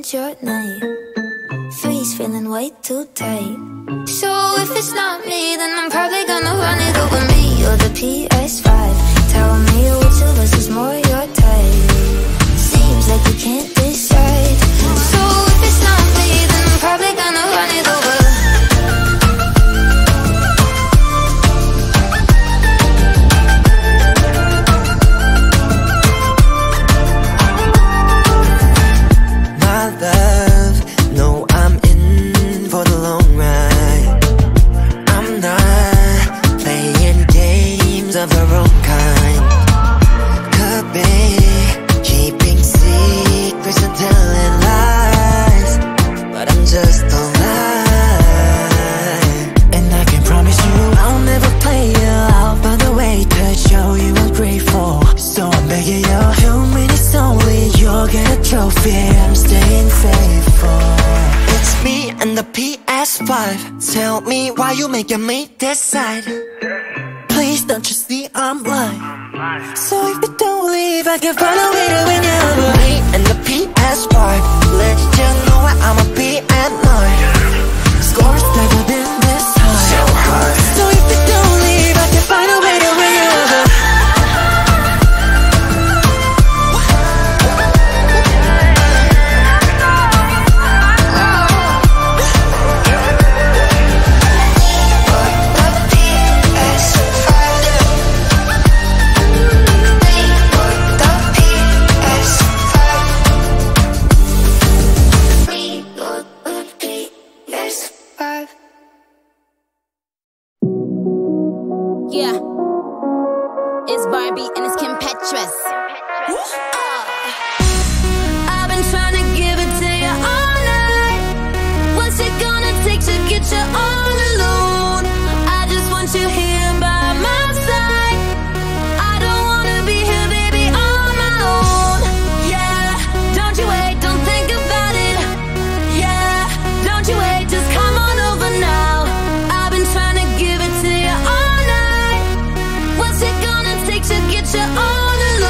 what's your name? 3's feeling way too tight. So if it's not me, then I'm probably gonna run it over me or the PS5. Tell me which of us is more your type. Seems like you can't decide. So if it's not me, then I'm probably gonna run it over. Of her own kind. Could be keeping secrets and telling lies, but I'm just alive. And I can promise you I'll never play you out by the way to show you I'm grateful. So I'm begging you, 2 minutes only, you'll get a trophy. I'm staying faithful. It's me and the PS5. Tell me why you making me decide. Please don't you see I'm lying? So if you don't leave, I can find a way to win you over. Me and the PS5, let you know where I'ma be at night. Scores never been this high. So high. So if you don't leave, I can find a way to win you over. I've been trying to give it to you all night. What's it gonna take to get you all alone? I just want you here by my side. I don't wanna be here, baby, on my own. Yeah, don't you wait, don't think about it. Yeah, don't you wait, just come on over now. I've been trying to give it to you all night. What's it gonna take to get you all alone?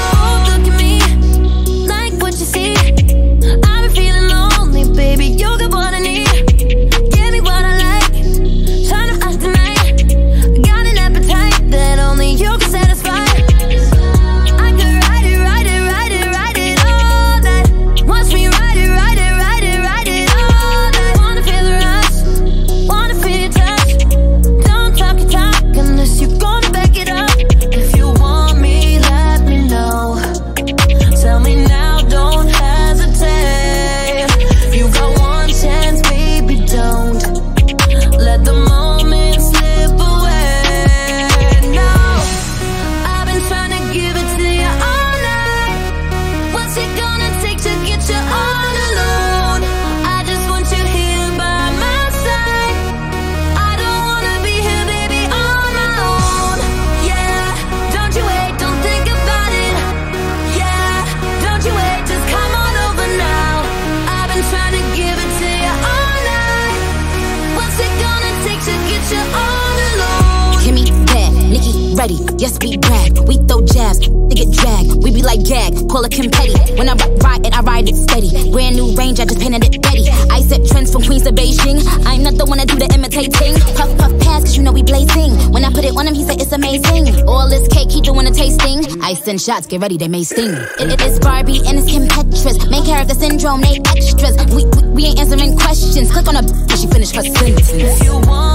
Baby, you got what I need. Give me what I like. Tryna act tonight. Got an appetite that only you can satisfy. I could ride it, ride it, ride it, ride it all night. Watch me ride it, ride it, ride it, ride it all night. Wanna feel the rush, wanna feel your touch. Don't talk your talk unless you're gonna back it up. If you want me, let me know. Tell me now, don't hesitate. You got one chance, baby, don't let the moment slip away. No, I've been trying to give it to you all night. What's it gonna take to get you all alone? I just want you here by my side. I don't wanna be here, baby, on my own. Yeah, don't you wait, don't think about it. Yeah, don't you wait, just come on over now. I've been trying to give it to you all night. What's it gonna take to get you all alone? Kimmy bad, Nikki ready, yes we brag. We throw jabs, they get dragged. We be like gag, call it Kim Petty. When I ride it, I ride it steady. Brand new range, I just painted it ready. I set trends from Queens to Beijing. I'm not the one to do the imitating. Puff puff pass, cause you know we blazing. When I put it on him, he said it's amazing. All this cake, he doing a tasting. I send shots, get ready, they may sting. It's Barbie and it's Kim Petras. Main character syndrome, they extras. We ain't answering questions. Click on a she finished her sentence. If you want